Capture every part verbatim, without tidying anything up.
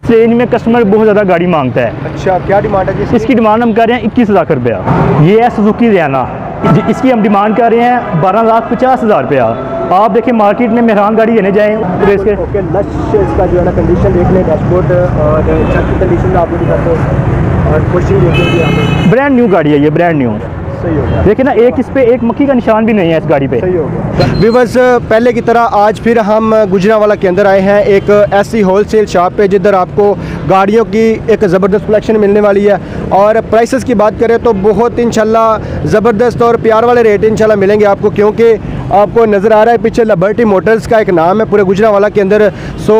इस रेंज में कस्टमर बहुत ज़्यादा गाड़ी मांगता है। अच्छा, क्या डिमांड है जी? इसकी डिमांड हम कर रहे हैं इक्कीस लाख रुपया। ये है सुजुकी रियाना, इसकी हम डिमांड कर रहे हैं बारह लाख पचास हज़ार रुपया। आप देखिए मार्केट में मेहरान गाड़ी लेने जाएँ तो इसके ओके, लश इसका जो है ना कंडीशन देख लें, डैशबोर्ड और छत की कंडीशन आपको दिखाते हैं और पुशिंग देख लीजिए यहाँ पे। ब्रांड न्यू गाड़ी है ये, ब्रांड न्यू। सही हो गया। देखिए ना, एक इस पे एक मक्खी का निशान भी नहीं है इस गाड़ी पे। सही हो गया। व्यूअर्स, पहले की तरह आज फिर हम गुजरांवाला के अंदर आए हैं एक ऐसी होलसेल शॉप पे जिधर आपको गाड़ियों की एक ज़बरदस्त कलेक्शन मिलने वाली है। और प्राइसेस की बात करें तो बहुत इंशाल्लाह ज़बरदस्त और प्यार वाले रेट इंशाल्लाह मिलेंगे आपको, क्योंकि आपको नज़र आ रहा है पीछे लिबर्टी मोटर्स का एक नाम है पूरे गुजरांवाला के अंदर। सो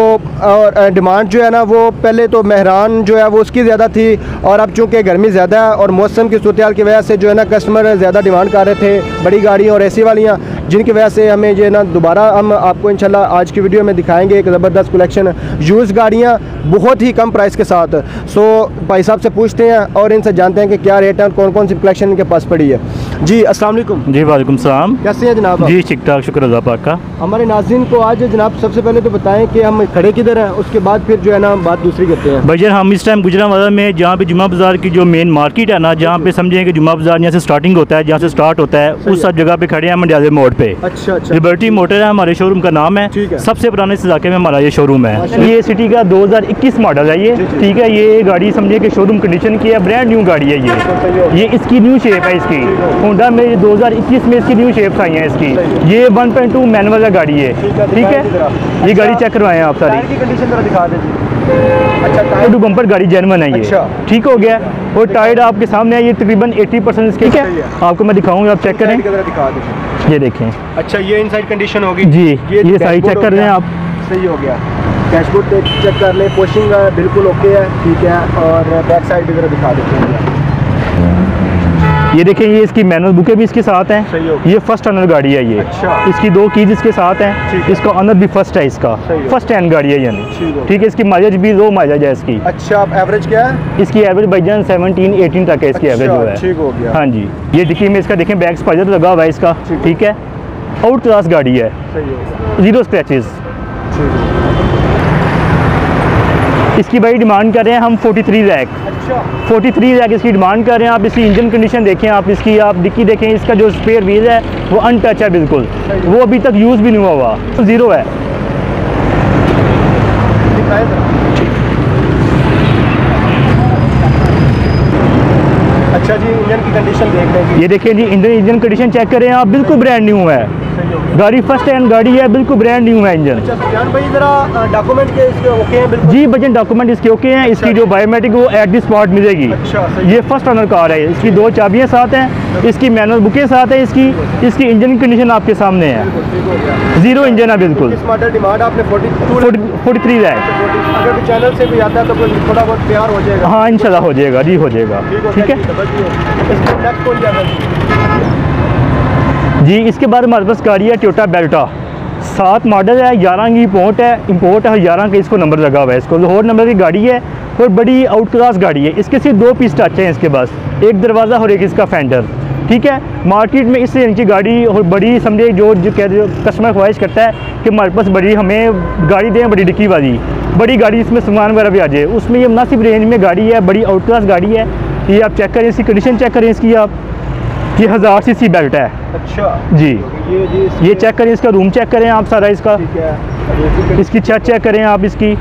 और डिमांड जो है ना वो पहले तो मेहरान जो है वो उसकी ज़्यादा थी, और अब चूँकि गर्मी ज़्यादा है और मौसम की सूरत की वजह से जो है ना कस्टमर ज़्यादा डिमांड कर रहे थे बड़ी गाड़ियाँ और एसी वालियाँ, जिनकी वजह से हमें जो है ना दोबारा हम आपको इंशाल्लाह आज की वीडियो में दिखाएंगे एक ज़बरदस्त कलेक्शन यूज़ गाड़ियाँ बहुत ही कम प्राइस के साथ। सो भाई साहब से पूछते हैं और इनसे जानते हैं कि क्या रेट है और कौन कौन सी कलेक्शन इनके पास पड़ी है। जी अस्सलाम वालेकुम। जी वालेकुम सलाम। कैसे हैं जनाब? जी ठीक ठाक, शुक्र अल्लाह पाक का। हमारे नाज़रीन को आज जनाब सबसे पहले तो बताएं कि हम खड़े किधर हैं, उसके बाद फिर जो है ना बात दूसरी करते हैं। भैया हम इस टाइम गुजरांवाला में जहाँ पे जुम्मा बाज़ार की जो मेन मार्केट है ना, जहाँ पे समझें कि जुम्मा बाज़ार यहाँ से स्टार्टिंग होता है, जहाँ से स्टार्ट होता है, उस सब जगह पे खड़े हैं मंडियाले मोड़ पे। अच्छा अच्छा। लिबर्टी मोटर है हमारे शोरूम का नाम है, ठीक है। सबसे पुराने इस इलाके में हमारा ये शोरूम है। ये सिटी का दो हज़ार इक्कीस मॉडल है ये, ठीक है। ये गाड़ी समझिए कि शोरूम कंडीशन की है, ब्रांड न्यू गाड़ी है ये। ये इसकी न्यू शेप है इसकी, होंडा में दो हज़ार इक्कीस में इसकी न्यू शेप्स आई हैं इसकी। ये वन पॉइंट टू मैनुअल है गाड़ी है, ठीक है। ये गाड़ी चेक करवाएं आप सारी, टायर की कंडीशन जरा दिखा दीजिए। अच्छा, टायर टू बम्पर गाड़ी जेन्युइन है ये, अच्छा। ठीक हो गया। और टायर आपके सामने है, ये तकरीबन अस्सी परसेंट इसके, ठीक है। आपको मैं दिखाऊंगा, आप चेक करें, दिखा दीजिए। ये देखें। अच्छा, ये इनसाइड कंडीशन होगी जी, ये, ये साइड चेक कर रहे हैं आप। सही हो गया। डैशबोर्ड चेक कर लें, पोशिंग बिल्कुल ओके है, ठीक है। और बैक साइड भी जरा दिखा देते हैं। ये देखें, ये इसकी मैनुअल बुकें भी इसके साथ हैं। ये फर्स्ट ओनर गाड़ी है ये। अच्छा। इसकी दो कीज इसके साथ हैं, इसका ओनर भी फर्स्ट है, इसका फर्स्ट हैंड गाड़ी है यानी, ठीक है। इसकी माइलेज भी लो माइलेज है इसकी। अच्छा, एवरेज क्या है इसकी? एवरेज भाईजान सेवनटीन एटीन तक है इसकी एवरेज जो है, ठीक हो गया। हाँ जी। ये डिक्की में इसका देखें बैक स्पाइडर लगा हुआ है इसका, ठीक है। आउट क्लास गाड़ी है, जीरो स्क्रैचेस। इसकी भाई डिमांड कर रहे हैं हम तैंतालीस लाख। अच्छा, तैंतालीस लाख इसकी डिमांड कर रहे हैं। आप इसकी इंजन कंडीशन देखें, आप इसकी आप डिक्की देखें, इसका जो स्पेयर व्हील है वो अनटच है बिल्कुल, वो अभी तक यूज़ भी नहीं हुआ हुआ, तो ज़ीरो है। अच्छा जी, इंजन की कंडीशन देख लेंगे। ये देखें जी, इंजन इंजन कंडीशन चेक करें आप, बिल्कुल ब्रांड न्यू है गाड़ी, फर्स्ट हैंड गाड़ी है, बिल्कुल ब्रांड न्यू है इंजन। अच्छा सुफियान भाई, जरा डॉक्यूमेंट के इसके ओके हैं बिल्कुल? जी बजन डॉक्यूमेंट इसके ओके हैं। इसकी जो बायोमेट्रिक वो एट दी स्पॉट मिलेगी। अच्छा, ये फर्स्ट ओनर कार है, इसकी दो चाबियाँ साथ हैं, इसकी मैनुअल बुकें साथ है इसकी। इसकी इंजन कंडीशन आपके सामने है, जीरो इंजन है बिल्कुल। इस मॉडल डिमांड आपने फोर्टी थ्री लाख। अगर चैनल से भी आता है तो थोड़ा बहुत प्यार हो जाएगा? हाँ इंशाल्लाह हो जाएगा जी, हो जाएगा, ठीक है जी। इसके बाद हमारे पास गाड़ी है टोयोटा बेल्टा, सात मॉडल है, ग्यारह की इंपोर्ट है, इंपोर्ट है ग्यारह का इसको नंबर लगा हुआ है, इसको लाहौर नंबर की गाड़ी है और बड़ी आउट क्लास गाड़ी है। इसके सिर्फ दो पीस टच हैं इसके पास, एक दरवाज़ा और एक इसका फेंडर, ठीक है। मार्केट में इससे इनकी गाड़ी और बड़ी समझे जो जो कस्टमर ख्वाहिश करता है कि हमारे पास बड़ी हमें गाड़ी दें, बड़ी डिक्की वाली बड़ी गाड़ी, इसमें सामान वगैरह भी आ जाए, उसमें ये मुनासिब रेंज में गाड़ी है, बड़ी आउट क्लास गाड़ी है। ये आप चेक करें, इसकी कंडीशन चेक करें इसकी आप, ये हज़ार सी सी बेल्ट है। अच्छा जी, ये जी ये चेक करें, इसका रूम चेक करें आप सारा इसका, इसकी छत चेक करें आप इसकी,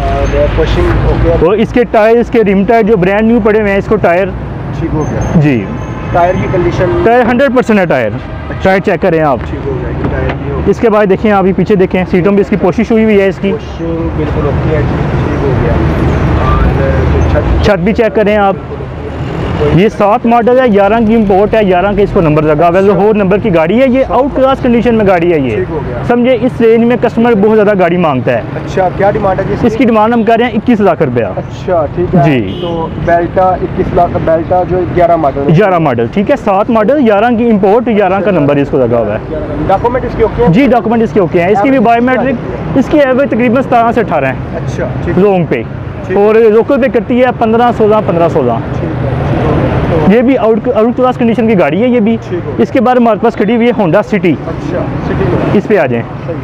और इसके टायर, इसके रिम टायर जो ब्रांड न्यू पड़े हुए हैं, इसको टायर ठीक हो गया जी। टायर की कंडीशन, टायर हंड्रेड परसेंट है टायर, टायर चेक करें आप। ठीक हो गया, टायर भी हो गया। इसके बाद देखें आप, ये पीछे देखें, सीटों में इसकी पोशिश हुई हुई है इसकी, बिल्कुल ओके है, ठीक हो गया। और छत भी चेक करें आप। ये सात मॉडल है, ग्यारह की इंपोर्ट है, ग्यारह का इसको नंबर लगा हुआ है, लाहौर नंबर की गाड़ी है। ये आउट क्लास कंडीशन में गाड़ी है ये, समझे इस रेंज में कस्टमर बहुत ज़्यादा गाड़ी मांगता है। अच्छा, क्या डिमांड है इसकी? इसकी डिमांड हम कर रहे हैं इक्कीस लाख रुपया। अच्छा ठीक है जी। तो बेल्टा इक्कीस लाख का बेल्टा जो ग्यारह मॉडल ग्यारह मॉडल, ठीक है। सात मॉडल, ग्यारह की इंपोर्ट, ग्यारह का नंबर इसको लगा हुआ है। डॉक्यूमेंट इसके ओके हैं? जी डॉक्यूमेंट इसके ओके हैं। इसकी भी बायोमेट्रिक, इसकी एवरेज तकरीबन सतारह से अठारह है। अच्छा ठीक, लॉन्ग पे, और लोकल पे करती है पंद्रह सोलह पंद्रह सोलह। ये भी आउट आउट क्लास कंडीशन की गाड़ी है ये भी। इसके बाद हमारे पास खड़ी हुई है होंडा सिटी। अच्छा सिटी, इस पे आ जाएं।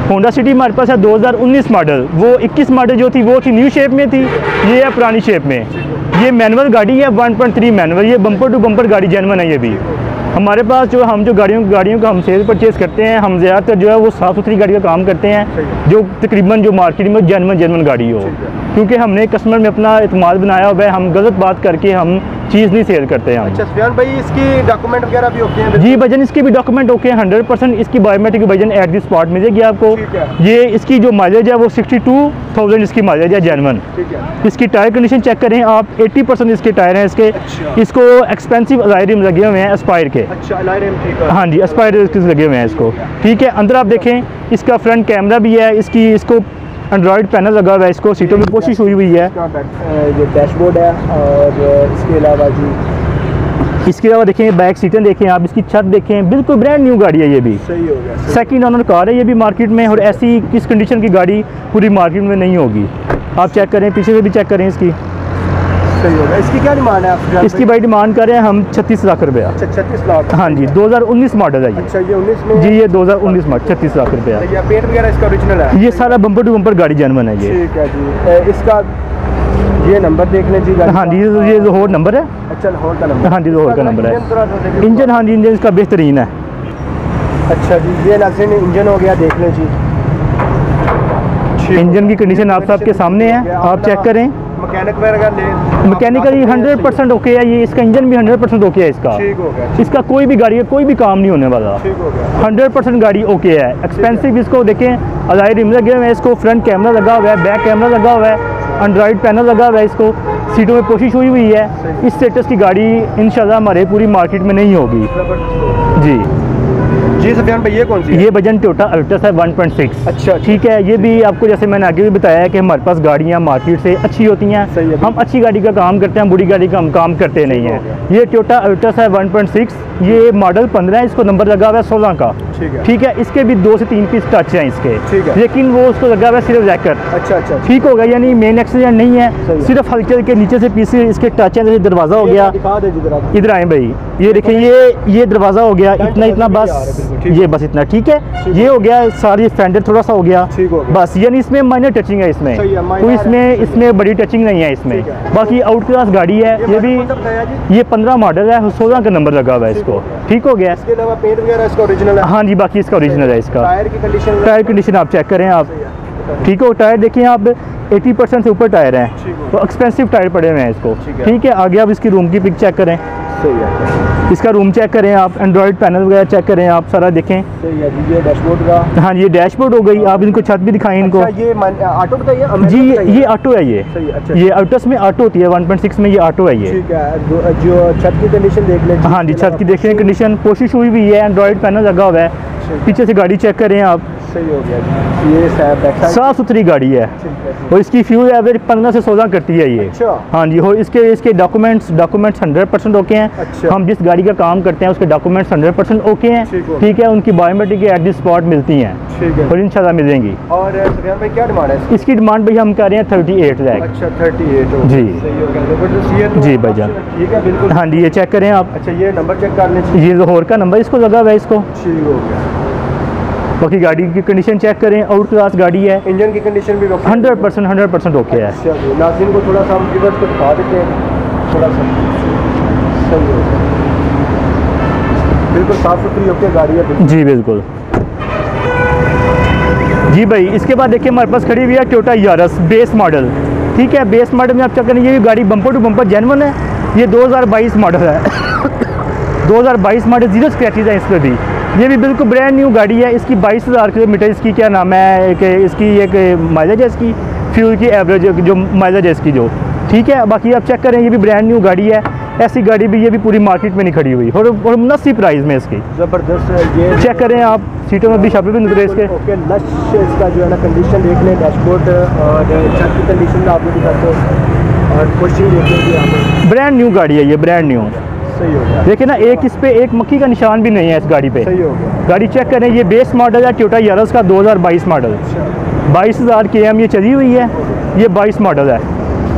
होंडा सिटी हमारे पास है दो हज़ार उन्नीस मॉडल। वो इक्कीस मॉडल जो थी वो थी न्यू शेप में थी, ये है पुरानी शेप में। ये मैनुअल गाड़ी है, वन पॉइंट थ्री मैनुअल। ये बम्पर टू बम्पर गाड़ी जेन्युइन है। ये भी हमारे पास जो हम जो गाड़ियों गाड़ियों का हम सेल परचेज़ करते हैं, हम ज़्यादातर जो है वो साफ़ सुथरी गाड़ी का काम करते हैं, जो तकरीबन जो मार्केट में जेन्युइन जेन्युइन गाड़ी हो, क्योंकि हमने कस्टमर में अपना इत्मीनान बनाया हुआ है। हम गलत बात करके हम चीज़ नहीं सेल करते हैं। अच्छा सुफियान भाई, इसकी डॉक्यूमेंट वगैरह भी ओके हैं? जी भजन, इसके भी डॉक्यूमेंट ओके हैं हंड्रेड परसेंट। इसकी बायोमेट्रिक भजन एट दी स्पॉट मिलेगी आपको। ये इसकी जो माइलेज है वो सिक्सटी टू थाउजेंड इसकी माइलेज है जेन्युइन। इसकी टायर कंडीशन चेक करें आप, एट्टी परसेंट इसके टायर हैं इसके। अच्छा। इसको एक्सपेंसिव अलॉय रिम लगे हुए हैं एस्पायर के। अच्छा, अलॉय रिम ठीक है। हाँ जी, एस्पायर लगे हुए हैं इसको। ठीक है, अंदर आप देखें इसका फ्रंट कैमरा भी है, इसकी इसको एंड्रॉयड पैनल लगा हुआ है, इसको सीटों में कोशिश हुई हुई है। ये डैशबोर्ड है और इसके अलावा जी इसके अलावा देखें बैक सीटें देखें आप, इसकी छत देखें, बिल्कुल ब्रांड न्यू गाड़ी है। ये भी सही हो गया, सेकंड ओनर कार है ये भी मार्केट में, और ऐसी किस कंडीशन की गाड़ी पूरी मार्केट में नहीं होगी। आप चेक करें, पीछे से भी चेक करें इसकी। सही होगा। इसकी क्या डिमांड है आप? इसकी भाई डिमांड कर रहे हैं हम छत्तीस लाख रुपया। अच्छा, छत्तीस लाख। हाँ जी, दो हज़ार उन्नीस मॉडल है ये। अच्छा, ये उन्नीस में? जी, ये दो हज़ार उन्नीस मॉडल, छत्तीस लाख रुपया। ये पेंट वगैरह इसका ओरिजिनल है? ये सारा बम्पर टू बम्पर गाड़ी जेन्युइन है ये। ठीक है जी। इसका ये नंबर देख लें जी। हाँ जी, ये लाहौर नंबर है। अच्छा, लाहौर का नंबर? हाँ जी, लाहौर का नंबर है। इंजन, हाँ जी, इंजन इसका बेहतरीन है। अच्छा जी, ये नाज़रीन इंजन हो गया, देख लें जी। इंजन की कंडीशन आप सबके सामने है, आप चेक करें। मैकेनिक वगैरह मैकेनिकली हंड्रेड परसेंट ओके है ये। इसका इंजन भी हंड्रेड परसेंट ओके है इसका। ठीक हो गया। इसका कोई भी गाड़ी है, कोई भी काम नहीं होने वाला। ठीक हो गया। हंड्रेड परसेंट गाड़ी ओके है। एक्सपेंसिव इसको देखें, अलॉय रिम लगे हुए हैं, इसको फ्रंट कैमरा लगा हुआ है, बैक कैमरा लगा हुआ है, एंड्रॉयड पैनल लगा हुआ है, इसको सीटों में कोशिश हुई हुई है। इस स्टेटस की गाड़ी इंशाल्लाह हमारे पूरी मार्केट में नहीं होगी जी। जी सुफियान भाई, ये कौन सी है? ये भजन टोयोटा अल्टस है वन पॉइंट सिक्स। अच्छा, ठीक है। ये भी आपको जैसे मैंने आगे भी बताया है कि हमारे पास गाड़ियाँ मार्केट से अच्छी होती हैं। हम अच्छी गाड़ी का काम करते हैं, बुरी गाड़ी का हम काम करते नहीं हैं। ये टोयोटा अल्टस है वन पॉइंट सिक्स। ये मॉडल पंद्रह है, इसको नंबर लगा हुआ है सोलह का। ठीक है। ठीक है। इसके भी दो से तीन पीस टच हैं इसके। ठीक है। लेकिन वो उसको लगा हुआ है सिर्फ रैकर। अच्छा अच्छा, ठीक हो गया, यानी मेन एक्सीडेंट नहीं है, सिर्फ हल्के हल्के नीचे से पीस इसके टच है। जैसे दरवाज़ा हो गया, इधर आए भाई, ये देखिए, ये ये दरवाज़ा हो गया, इतना इतना बस, ये बस इतना। ठीक है, ये हो गया सारी फेंडर थोड़ा सा हो गया बस, यानी इसमें माइनर टचिंग है इसमें, कोई इसमें इसमें बड़ी टचिंग नहीं है इसमें। बाकी आउट क्लास गाड़ी है ये भी। ये पंद्रह मॉडल है, सोलह का नंबर लगा हुआ है इसको। ठीक हो गया। इसके अलावा पेंट वगैरह इसका ओरिजिनल है? हाँ जी, बाकी इसका ओरिजिनल है इसका। टायर की कंडीशन? टायर कंडीशन आप चेक करें आप। ठीक हो, टायर देखिए आप, अस्सी परसेंट से ऊपर टायर हैं, तो एक्सपेंसिव टायर पड़े हुए हैं इसको। ठीक है। आगे आप इसकी रूम की पिक चेक करें। सही है। इसका रूम चेक करें आप, एंड्रॉयड पैनल वगैरह चेक करें आप, सारा देखें। सही है जी। ये डैशबोर्ड का? हाँ, ये डैशबोर्ड हो गई। आप इनको छत भी दिखाएं इनको। अच्छा, ये ऑटो बताइए जी, ये ये ऑटो है ये। सही, अच्छा। ये अल्टस में ऑटो होती है, वन पॉइंट सिक्स में ये ऑटो है ये। ठीक है। जो छत की कंडीशन देख लें। हाँ जी, छत की देखिए कंडीशन, कोशिश हुई हुई है, एंड्रॉयड पैनल लगा हुआ है। पीछे से गाड़ी चेक करें आप। सही हो गया जी। ये साफ सुथरी गाड़ी है और इसकी फ्यूल एवरेज पंद्रह से सोलह करती है ये। अच्छा। हाँ जी, और इसके इसके documents documents hundred percent okay हैं। अच्छा। हम जिस गाड़ी का काम करते हैं उसके डॉक्यूमेंट्स हंड्रेड परसेंट ओके हैं। ठीक है। उनकी बायोमेट्रिक एट दी स्पॉट मिलती हैं। ठीक है। और इंशाल्लाह मिलेंगी। और सुफियान भाई, क्या डिमांड है इसकी? इसकी डिमांड भाई हम कर रहे हैं थर्टी एट लाख। अच्छा, थर्टी एट जी। सही हो गया जी भाईजान। ठीक है, बिल्कुल। हाँ जी, ये चेक करें आप। अच्छा, ये नंबर चेक कर लें। ये लाहौर का नंबर इसको लगा हुआ है इसको। ठीक हो गया। बाकी गाड़ी की कंडीशन चेक करें, आउट क्लास गाड़ी है। इंजन की कंडीशन भी hundred percent hundred percent okay है। अच्छा, नाज़रीन को थोड़ा सा हम रिवर्स को दिखा देते हैं थोड़ा सा। सही हो गया, बिल्कुल साफ़ सुथरी ओके गाड़ी है जी। बिल्कुल जी भाई। इसके बाद देखिए हमारे पास खड़ी हुई है टोयोटा यारिस बेस मॉडल। ठीक है। बेस मॉडल में आप चेक करें, ये गाड़ी बम्पर टू बम्पर जेन्युइन है। ये दो हज़ार बाईस मॉडल है। दो हज़ार बाईस मॉडल, जीरो स्क्रैचेज है इस पर भी। ये भी बिल्कुल ब्रांड न्यू गाड़ी है। इसकी बाईस हज़ार किलोमीटर इसकी क्या नाम है कि इसकी एक माइलेज है, इसकी फ्यूल की एवरेज जो माइलेज है इसकी जो। ठीक है। बाकी आप चेक करें, ये भी ब्रांड न्यू गाड़ी है। ऐसी गाड़ी भी ये भी पूरी मार्केट में नहीं खड़ी हुई और, और मुनासिब प्राइस में इसकी। ज़बरदस्त। ये चेक करें आप, सीटों में भी शॉपे भी निकले इसके। ओके, लश इसका जो है ना कंडीशन देख लें, डैशबोर्ड और छत की कंडीशन आपको दिखाते हैं और कोशिश देखेंगे यहाँ पर। ब्रांड न्यू गाड़ी है ये, ब्रांड न्यू। सही हो गया। देखिए ना, एक इस पे एक मक्खी का निशान भी नहीं है इस गाड़ी पे। सही हो गया। गाड़ी चेक करें, ये बेस मॉडल है टोयोटा यारिस का दो हज़ार बाईस मॉडल। बाईस हज़ार के एम ये चली हुई है। ये बाईस मॉडल है।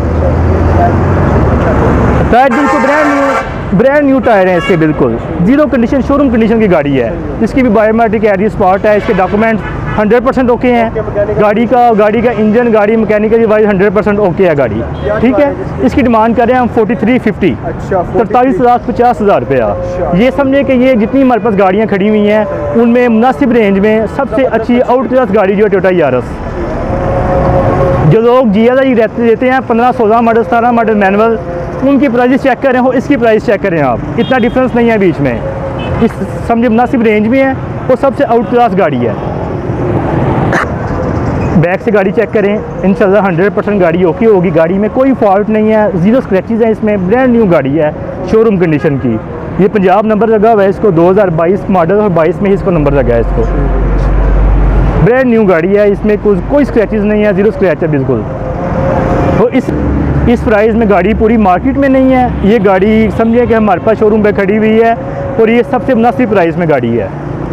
टायर बिल्कुल brand new brand new tyre हैं इसके, बिल्कुल जीरो कंडीशन, शोरूम कंडीशन की गाड़ी है। इसकी भी बायोमेट्रिक एरिया स्पॉट है। इसके डॉक्यूमेंट्स हंड्रेड परसेंट ओके हैं। गाड़ी का गाड़ी का इंजन, गाड़ी mechanically wise hundred percent okay है गाड़ी, ठीक है। इसकी डिमांड कर रहे हैं हम फोर्टी थ्री फिफ्टी, तरतालीस लाख पचास हज़ार रुपया। ये समझे कि ये जितनी हमारे पास गाड़ियाँ खड़ी हुई हैं उनमें मुनासिब रेंज में सबसे अच्छी आउट क्लास गाड़ी जो है टोयोटा यारिस। जो लोग जी एल आई रहते देते हैं पंद्रह सोलह मॉडल सतारह मॉडल मैनुअल, उनकी प्राइस चेक करें हो, इसकी प्राइस चेक करें आप, इतना डिफरेंस नहीं है बीच में। इस समझे मुनासिब रेंज में है, वो सबसे आउट क्लास गाड़ी है। बैक से गाड़ी चेक करें, इंशाल्लाह हंड्रेड परसेंट गाड़ी ओके होगी। गाड़ी में कोई फॉल्ट नहीं है, ज़ीरो स्क्रैचेस है इसमें, ब्रांड न्यू गाड़ी है शोरूम कंडीशन की। ये पंजाब नंबर लगा हुआ है इसको, दो हज़ार बाईस मॉडल और बाईस में ही इसको नंबर लगा है इसको। ब्रांड न्यू गाड़ी है, इसमें कुछ कोई स्क्रैचेस नहीं है, ज़ीरो स्क्रैच है बिल्कुल। तो इस इस प्राइस में गाड़ी पूरी मार्केट में नहीं है। ये गाड़ी समझिए कि हमारे पास शोरूम पे खड़ी हुई है और ये सबसे मुनासिब प्राइस में गाड़ी है।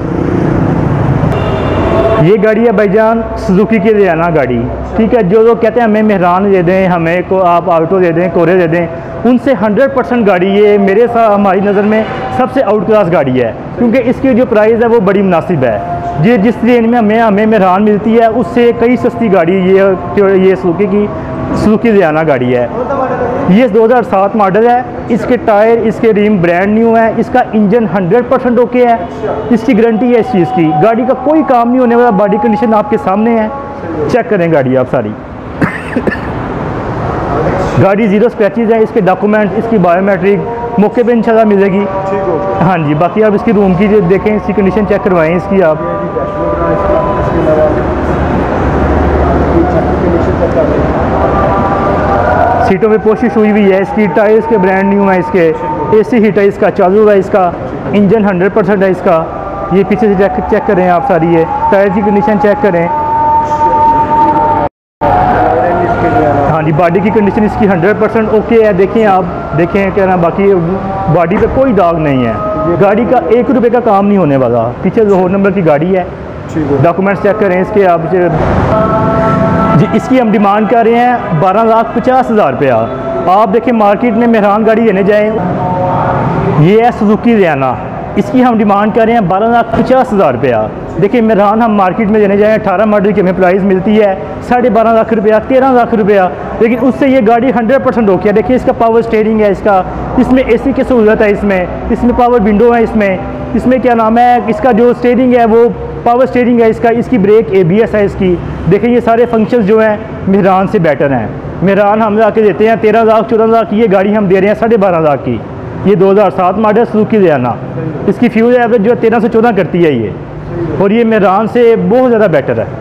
ये गाड़ी है भाईजान सुजुकी की रियाना गाड़ी, ठीक है। जो लोग कहते हैं हमें मेहरान दे दें, हमें को आप आल्टो दे दें, कोरे दे दें, उनसे हंड्रेड परसेंट गाड़ी ये मेरे साथ हमारी नज़र में सबसे आउट क्लास गाड़ी है, क्योंकि इसकी जो प्राइस है वो बड़ी मुनासिब है। ये जिस रेंज में हमें हमें मेहरान मिलती है उससे कई सस्ती गाड़ी ये ये सुजुकी की सुजुकी रियाना गाड़ी है। ये दो हज़ार सात मॉडल है, इसके टायर इसके रिम ब्रांड न्यू है, इसका इंजन हंड्रेड परसेंट ओके है, इसकी गारंटी है इस चीज़ की। गाड़ी का कोई काम नहीं होने वाला, बॉडी कंडीशन आपके सामने है, चेक करें गाड़ी आप सारी। गाड़ी ज़ीरो स्क्रैचेज है, इसके डॉक्यूमेंट, इसकी बायोमेट्रिक मौके पे इंशाल्लाह मिलेगी। हाँ जी, बाकी आप इसकी रूम की जो देखें, इसकी कंडीशन चेक करवाएं इसकी आप। सीटों में कोशिश हुई हुई है, इसकी टायर्स के ब्रांड न्यू है, इसके एसी हीटर इसका चालू है, इसका इंजन हंड्रेड परसेंट है इसका। ये पीछे से चेक चेक करें आप सारी, ये टायर की कंडीशन चेक करें। हाँ जी, बॉडी की कंडीशन इसकी हंड्रेड परसेंट ओके है, देखें आप, देखें क्या ना, बाकी बॉडी पे कोई दाग नहीं है। गाड़ी का एक रुपये का काम नहीं होने वाला। पीछे लाहौर नंबर की गाड़ी है, डॉक्यूमेंट्स चेक करें इसके आप जी। इसकी हम डिमांड कर रहे हैं बारह लाख पचास हज़ार रुपया। आप देखें मार्केट में मेहरान गाड़ी लेने जाएँ, ये है सुजुकी रियाना, इसकी हम डिमांड कर रहे हैं बारह लाख पचास हज़ार रुपया। देखिए मेहरान हम मार्केट में लेने जाएँ अठारह मॉडल की हमें प्राइस मिलती है साढ़े बारह लाख रुपया, तेरह लाख रुपया, लेकिन उससे ये गाड़ी हंड्रेड परसेंट ओके है। देखिए इसका पावर स्टीयरिंग है, इसका इसमें एसी की सहूलत है, इसमें इसमें पावर विंडो है, इसमें इसमें क्या नाम है, इसका जो स्टीयरिंग है वो पावर स्टीयरिंग है इसका, इसकी ब्रेक ए बी एस है इसकी। देखिए ये सारे फंक्शंस जो हैं मेहरान से बेटर हैं। मेहरान हम आके देते हैं तेरह लाख चौदह लाख की, ये गाड़ी हम दे रहे हैं साढ़े बारह लाख की। ये दो हज़ार सात मॉडल सुजुकी रियाना, इसकी फ्यूल एवरेज जो है तेरह से चौदह करती है ये, और ये मेहरान से बहुत ज़्यादा बेटर है।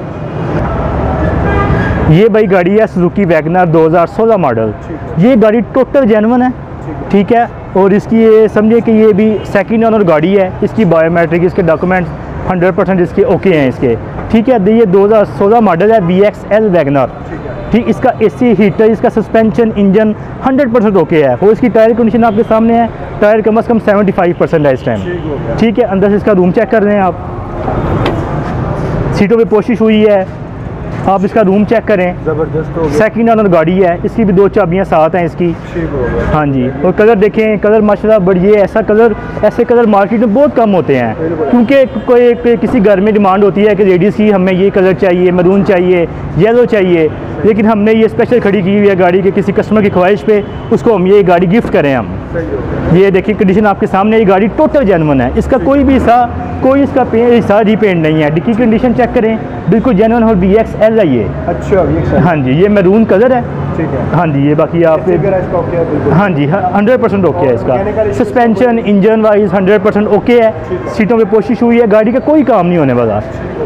ये भाई गाड़ी है सुजुकी वैगनर दो हज़ार सोलह मॉडल। ये गाड़ी टोटल जेन्युइन है, ठीक है, और इसकी ये समझिए कि ये भी सेकंड ओनर गाड़ी है। इसकी बायोमेट्रिक, इसके डॉक्यूमेंट्स हंड्रेड परसेंट इसके ओके हैं इसके, ठीक है। ये दो हज़ार सोलह मॉडल है वी एक्स एल वैगनर, ठीक। इसका एसी हीटर, इसका suspension, engine hundred percent okay है, और इसकी टायर कंडीशन आपके सामने है। टायर कम अज़ कम सेवेंटी फाइव परसेंट है इस टाइम, ठीक है। अंदर से इसका रूम चेक कर रहे हैं आप, सीटों पे कोशिश हुई है, आप इसका रूम चेक करें, ज़बरदस्त हो गया। सेकंड ओनर गाड़ी है, इसकी भी दो चाबियां साथ हैं इसकी, हाँ जी। और कलर देखें, कलर माशाल्लाह बढ़िए, ऐसा कलर ऐसे कलर मार्केट में बहुत कम होते हैं, क्योंकि कोई किसी घर में डिमांड होती है कि लेडीज़ की हमें ये कलर चाहिए, मरून चाहिए, येलो चाहिए, लेकिन हमने ये स्पेशल खड़ी की हुई है गाड़ी के किसी कस्टमर की ख्वाहिश पे, उसको हम ये गाड़ी गिफ्ट करें हम। ये देखिए कंडीशन आपके सामने, ये गाड़ी टोटल जेन्युइन है, इसका कोई भी हिस्सा कोई इसका हिस्सा रीपेंट नहीं है। डिक्की कंडीशन चेक करें, बिल्कुल जेन्युइन, और बी एक्स एल है ये। अच्छा, हाँ जी, ये मैरून कलर है, ठीक है। हाँ जी, ये बाकी आप हाँ जी हंड्रेड परसेंट ओके है इसका। Suspension, engine wise hundred percent okay है। सीटों पे कोशिश हुई है, गाड़ी का कोई काम नहीं होने वाला।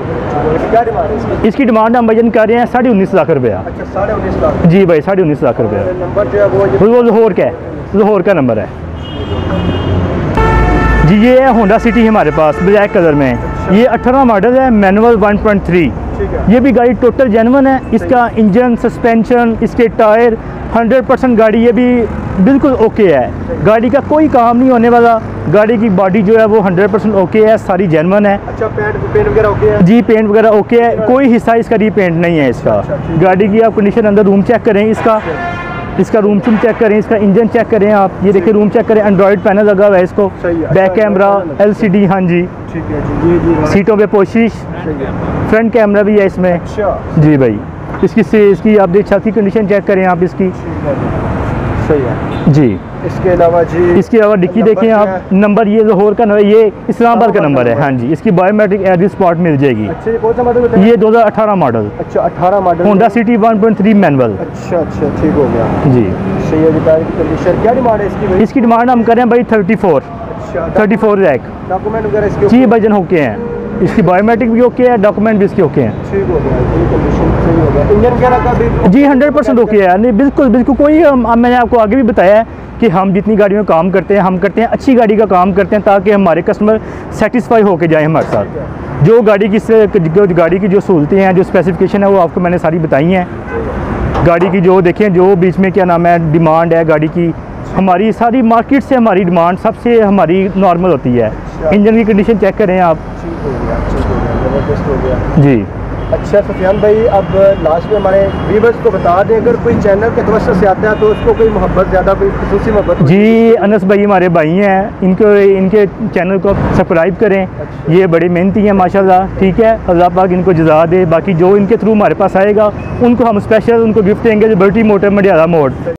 इसकी डिमांड हम भजन कर रहे हैं साढ़े उन्नीस लाख रुपया। अच्छा, साढ़े उन्नीस लाख जी भाई, साढ़े उन्नीस लाख रुपया। नंबर जो है वो वो लाहौर का है, लाहौर का नंबर है जी। ये है होंडा सिटी हमारे पास ब्लैक कलर में, ये अठारह मॉडल है, मैनुअल वन पॉइंट थ्री। ये भी गाड़ी टोटल जेन्युइन है, इसका इंजन, सस्पेंशन, इसके टायर हंड्रेड परसेंट गाड़ी ये भी बिल्कुल ओके है। गाड़ी का कोई काम नहीं होने वाला, गाड़ी की बॉडी जो है वो हंड्रेड परसेंट ओके है, सारी जेन्युइन है। अच्छा, पेंट पेंट वगैरह ओके है जी, पेंट वगैरह ओके है, कोई हिस्सा इसका रीपेंट नहीं है इसका। गाड़ी की आप कंडीशन, अंदर रूम चेक करें इसका, इसका रूम चूम चेक करें, इसका इंजन चेक करें आप, ये देखिए रूम चेक करें, एंड्रॉयड पैनल लगा हुआ है इसको, back camera, L C D, हाँ जी। ठीक है जी। ये जी सीटों पे पोशिश, सही है। फ्रंट कैमरा भी है इसमें। अच्छा जी भाई, इसकी से इसकी आप देख छत की कंडीशन चेक करें आप इसकी। ठीक है जी, सही है। जी, इसके अलावा जी इसके अलावा डिक्की देखें आप, नंबर ये लाहौर का न- ये इस्लामाबाद का नंबर है। हाँ जी, इसकी बायोमेट्रिक एड्रेस स्पॉट मिल जाएगी। अच्छा, ये कौन सा मॉडल बताया? ये दो हज़ार अठारह मॉडल अच्छा अठारह model Honda City one point three manual. अच्छा अच्छा, ठीक हो गया जी, सही है जी। टायर की कंडीशन क्या डिमांड है इसकी भाई? इसकी डिमांड हम करें भाई थर्टी फोर अच्छा, थर्टी फोर लैख। डॉक्यूमेंट वगैरह इसके जी भजन होके हैं, इसकी बायोमेट्रिक भी ओके है, डॉक्यूमेंट भी इसके ओके हैं। ठीक हो गया, ये कंडीशन सही हो गया। इंजन वगैरह का भी जी हंड्रेड परसेंट ओके है। नहीं बिल्कुल बिल्कुल कोई हम, हम- मैंने आपको आगे भी बताया है कि हम जितनी गाड़ियों में काम करते हैं, हम करते हैं अच्छी गाड़ी का काम करते हैं ताकि हमारे कस्टमर सेटिस्फाई होके जाए हमारे साथ। जो गाड़ी की से जो गाड़ी की जो सहूलतें हैं, जो स्पेसिफिकेशन है, वो आपको मैंने सारी बताई हैं। गाड़ी की जो देखें, जो बीच में क्या नाम है डिमांड है गाड़ी की, हमारी सारी मार्केट से हमारी डिमांड सबसे हमारी नॉर्मल होती है। इंजन की कंडीशन चेक करें आप। ठीक हो गया, ठीक हो गया, ज़बरदस्त हो गया जी, अच्छा सुफियान भाई, अब लास्ट में हमारे व्यूअर्स को बता दें, अगर कोई चैनल के तवज्जो से आता है तो उसको कोई मोहब्बत ज़्यादा, कोई खुसूसी मोहब्बत होती है? जी अनस भाई हमारे भाई हैं, इनको इनके चैनल को सब्सक्राइब करें। अच्छा। ये बड़ी मेहनती हैं माशाल्लाह, ठीक है। अल्लाह पाक इनको जज़ा दे। बाकी जो इनके थ्रू हमारे पास आएगा उनको हम स्पेशल उनको गिफ्ट देंगे, जो बल्टी मोटर मडियाला मोड़।